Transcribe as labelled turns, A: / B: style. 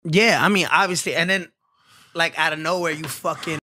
A: Yeah, I mean, obviously, and then like out of nowhere, you fucking